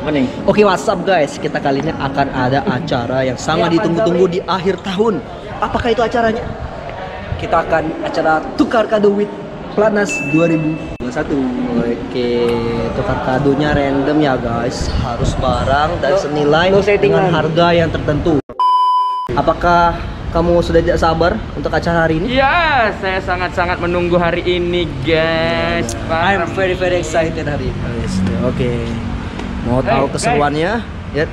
Apa nih? Oke, what's up guys? Kita kali ini akan ada acara yang sangat ditunggu-tunggu di akhir tahun. Apakah itu acaranya? Kita akan acara tukar kado with Platnas 2021. Oke, tukar kadonya random ya guys. Harus barang dan senilai dengan harga yang tertentu. Apakah kamu sudah tidak sabar untuk acara hari ini? Ya, saya sangat-sangat menunggu hari ini guys. I'm very excited hari ini. Oke. Mau tahu keseruannya? Ya.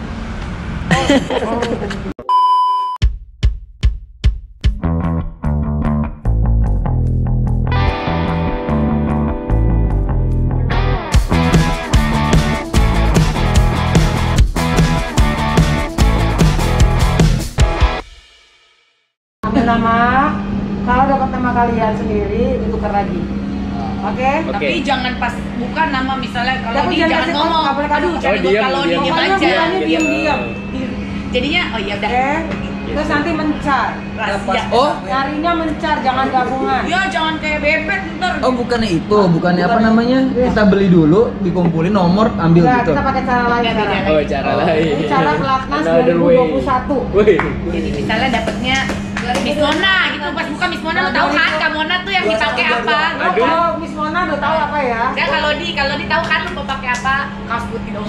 Nama, kalau dapat nama kalian sendiri ditukar lagi. Oke? Tapi jangan pas bukan nama misalnya kalau Tapi di jangan kasih ngomong. nggak boleh Aduh, kasih. jangan diam, kalau diam. diam Pokoknya aja. bilangnya diam-diam. Jadinya oh iya udah. Oke? Terus nanti mencar. Rahasia. Oh, Nyarinya mencar, jangan gabungan. Ya jangan kayak bebek ntar. Oh bukannya itu, bukannya apa namanya? Kita beli dulu, dikumpulin nomor, ambil Nah, gitu. kita pakai cara lain Nggak, sekarang. beda. oh cara lain. Ini cara Platnas Another way. 2021. Wih. Jadi misalnya dapatnya Miss Mona gitu, pas buka Miss Mona lo tahu kan Kak Mona tuh yang dipakai apa? Oh, kalau Miss Mona udah tahu apa ya? Ya kalau di tahu kan lo mau pakai apa? Kaos putih dong.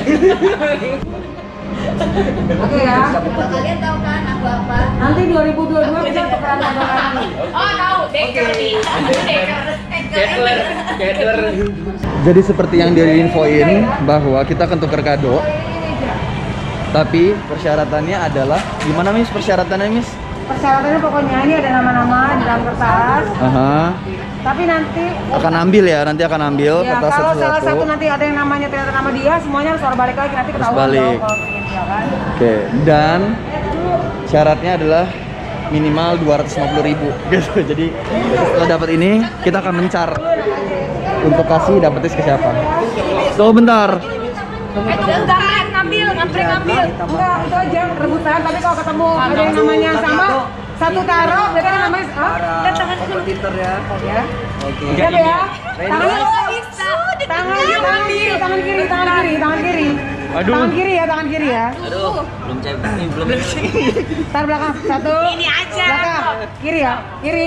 Oke ya. Kalian tahu kan aku apa? Nanti 2022 kita tukeran kado lagi. Oh tahu, Deker nih. Deker. Kettler. Jadi seperti yang dia infoin bahwa kita akan tukar kado. Tapi persyaratannya adalah gimana Miss persyaratannya Miss? Persyaratannya pokoknya ini ada nama-nama di dalam kertas. Aha. Tapi nanti Akan ambil ya, nanti akan ambil ya, kertas kalau salah satu satu-satu. nanti ada yang namanya ternyata nama dia, semuanya harus balik lagi nanti Harus ketahuan balik. dong kalau begini, ya kan? Oke, dan syaratnya adalah minimal 250.000 gitu. Jadi setelah dapat ini kita akan mencar untuk kasih dapetnya ke siapa. So bentar. Enggak ngambil. Enggak, itu aja rebutan, tapi kalau ketemu ada yang namanya sama, satu taruh, berarti kan namanya Dan tangan Pinter ya. ya. Oke. Siap ya? Tangan bisa. tangan kiri. Tangan kiri. Aduh. Tangan kiri ya. Aduh, belum cewek ini belum. Tar belakang, satu. Ini aja. Belakang, kiri ya, kiri.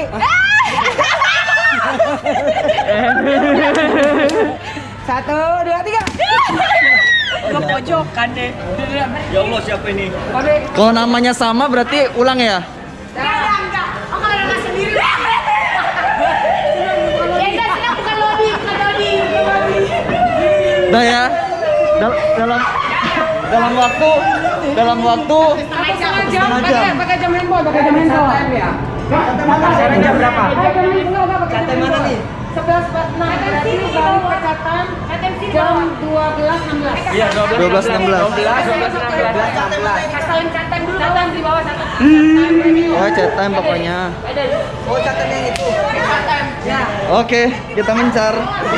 Satu, dua, tiga. Gua pojokan deh. Ya Allah, siapa ini? Kalau namanya sama berarti ulang ya? Enggak. Oh kalau nama sendiri. Ya enggak, sini bukan Lodi. Udah ya. Dalam waktu Setengah jam, Setengah jam. pakai jam handphone. Ya. Acaranya jam berapa? Pakai jam handphone, pakai Catat jam mana handphone. nih? 11.46 berarti baru pecatan jam 12.16. Iya, 12.16. Kasih catatan dulu. Catatan di bawah satu. Oh, chat time pokoknya. Oh, catat yang itu. Ya. Oke, kita mencar.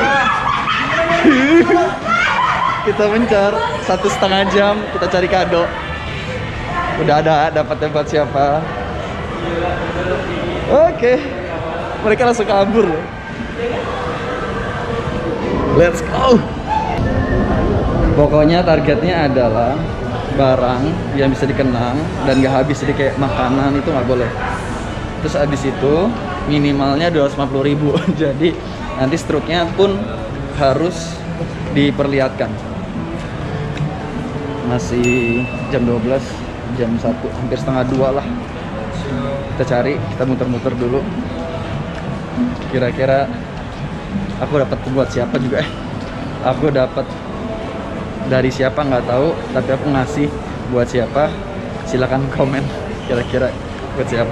Kita mencar 1,5 jam kita cari kado. Udah ada dapatnya buat siapa? Oke. Mereka langsung kabur. Let's go. Pokoknya targetnya adalah barang yang bisa dikenang dan gak habis, jadi kayak makanan itu nggak boleh. Terus abis itu minimalnya 250.000. Jadi nanti struknya pun harus diperlihatkan. Masih jam 12, jam 1, hampir setengah 2 lah. Kita cari, kita muter-muter dulu. Kira-kira aku dapat buat siapa juga. Aku dapat dari siapa nggak tahu, tapi aku ngasih buat siapa. Silakan komen kira-kira buat siapa.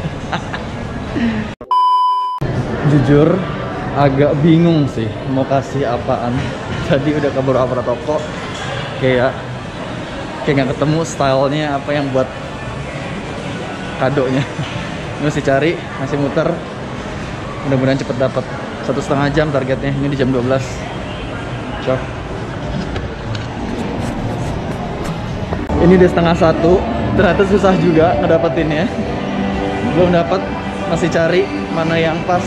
Jujur agak bingung sih mau kasih apaan. Tadi udah ke beberapa toko, kayak nggak ketemu stylenya apa yang buat kadonya. Masih cari, masih muter. Mudah-mudahan cepet dapat. 1,5 jam targetnya. Ini di jam 12. Cok. Ini udah 12:30. Ternyata susah juga ngedapetinnya. Belum dapat, masih cari mana yang pas.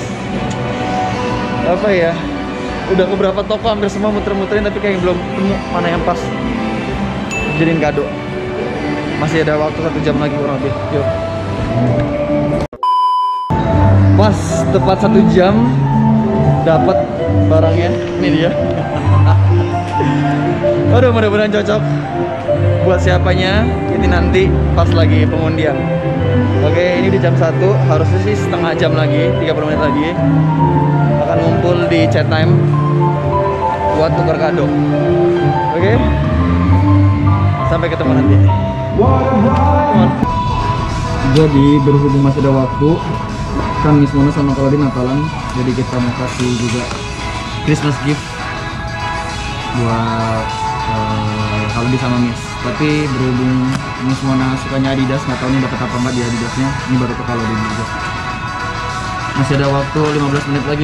Apa ya? Udah ke beberapa toko, hampir semua muter-muterin, tapi kayak belum ketemu mana yang pas. jadiin kado. Masih ada waktu 1 jam lagi kurang lebih. Yuk. Pas tepat 1 jam dapat barangnya. Ini dia. Aduh, mudah-mudahan cocok buat siapanya. Ini nanti pas lagi pengundian. Oke, ini di jam 1, harusnya sih setengah jam lagi, 30 menit lagi akan ngumpul di chat time buat tukar kado. Oke, sampai ketemu nanti. Jadi berhubung masih ada waktu, kan Miss Mona sama Claudine Natalan, jadi kita mau kasih juga Christmas gift buat Claudine sama Miss. Tapi berhubung Miss Mona sukanya Adidas, nggak tahu nih dapat apa nggak di Adidasnya. Ini baru ke Claudine juga. Masih ada waktu 15 menit lagi.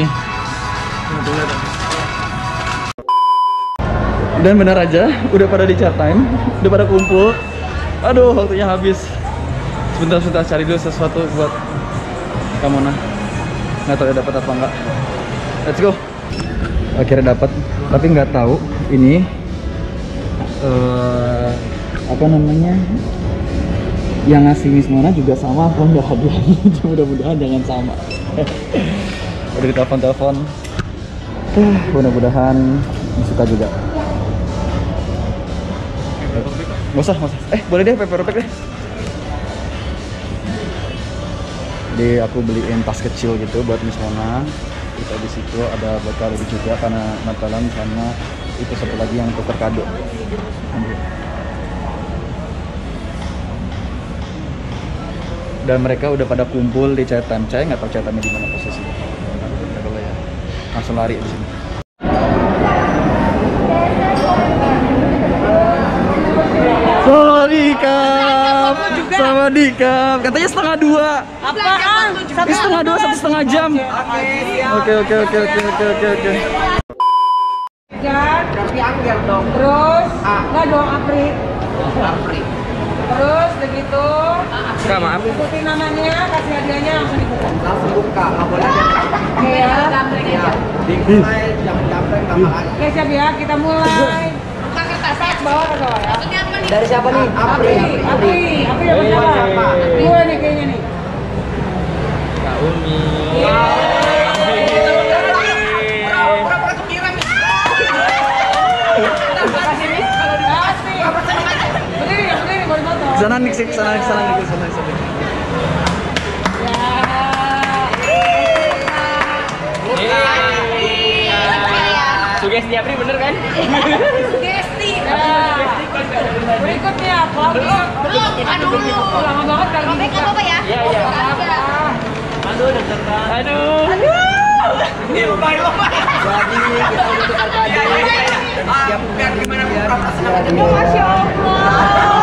Dan benar aja, udah pada di chat time, udah pada kumpul. Aduh, waktunya habis. Sebentar cari dulu sesuatu buat Kamona. Nggak tahu ya dapat apa nggak. Let's go. Akhirnya dapat, tapi nggak tahu ini apa namanya, yang ngasih Miss Mona juga sama apa nggak hadiahnya. Mudah-mudahan jangan sama. Udah ditelepon, mudah-mudahan suka juga. Nggak usah. Boleh deh, paper bag deh. Jadi aku beliin tas kecil gitu buat Miss Mona. Kita di situ ada buat Claudine juga karena Natalan, sama itu satu lagi yang tukar kado. Dan mereka udah pada kumpul di chat time. Saya nggak tahu chat time di mana posisinya. Kalau ya langsung lari di sini. Sawadikap. Katanya 1:30. Apaan? Ini 1:30, 1,5 jam. Oke. Tapi Angger dong. Terus, enggak dong, Apri. Terus begitu. Kak, maaf. Ikutin namanya, kasih hadiahnya langsung dibuka. Langsung buka, nggak boleh ada Oke ya. dimulai jam-jamnya nggak makan. Oke siap ya, kita mulai. Buka kertasnya. Bawa ke bawah ya. Maksudnya apa nih? Dari siapa nih? Apri dapat siapa? Gue nih kayaknya nih. Kak Umi. Berdiri baru foto. Sana nih, sana. Sugesti Apri bener kan? Sugesti. Berikutnya Claudine. Belum, bukan dulu. Lama banget kali ini. Nggak apa-apa ya? Iya. Aduh, deg-degan. Aduh. Ini lumayan. Jadi kita udah tukar kado. Siap biar gimana biar Masya Allah.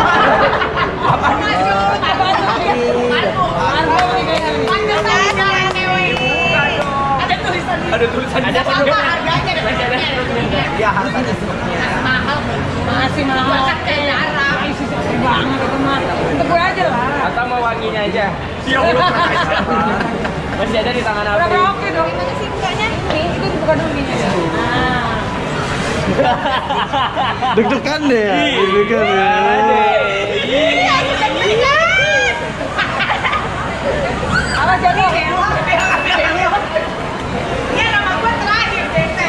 Ada tulisan. Ada Harganya ya harganya sebenarnya. mahal. Masih mahal. Isi seksi banget itu mah. Untuk gue aja lah. Atau mau wanginya aja? Masih ada di tangan Udah Apri. oke dong. Gimana sih bukanya? Nih, itu dibuka dulu gini. Nah. Deg-degan deh ya. Deg-degan ya. Iya, kita deg-degan. Apa jadi? Iya, nama gue terakhir, Tete.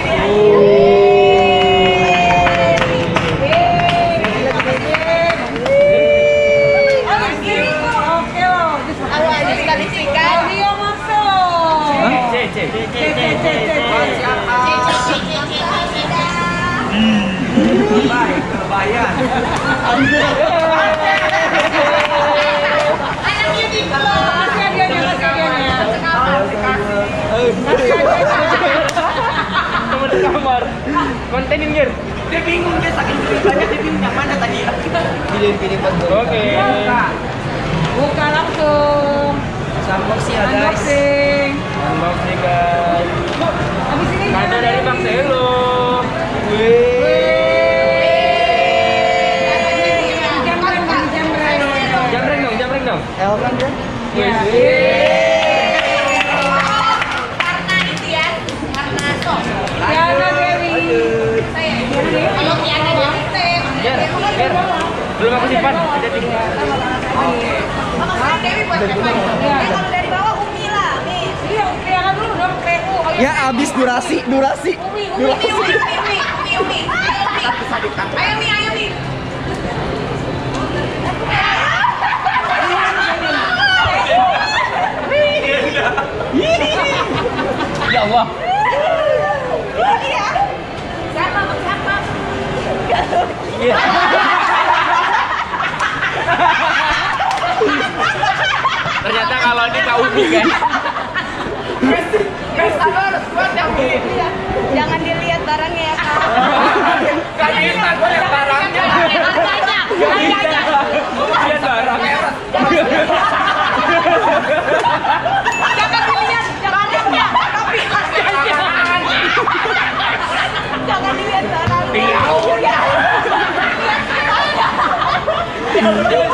Oke loh. Kalau ada sekali-sekali. Audio masuk. C. Baik, terbayar. Anaknya di Kasih hadiahnya. Temen di kamar. Kontenin Gir. Dia bingung, dia saking ceritanya dia bingung yang mana tadi. Pilih buat gue. Oke. Buka langsung. Unboxing ya guys. Unboxing. Unboxing guys. Habis ini Kado dari Bang Selo. Jamreng dong. L kan dia? Karena itu ya, karena sok. Tiana Dewi. Saya. Kalau Tiana Dewi, Ger. Belum aku simpan. Jadi. Kalau dari bawah Umi lah, nih. Iya, lihat dulu dong PU. Ya habis durasi. Umi. Ayo Mi. Ya Allah. Siapa? Iya. Ternyata kalau ini Kak Umi kan. Jangan dilihat barangnya ya, Kak. Gak bisa gue lihat barangnya. Harganya. Lihat barangnya. Jangan dilihat barangnya, tapi harganya. Jangan dilihat barangnya. Iya.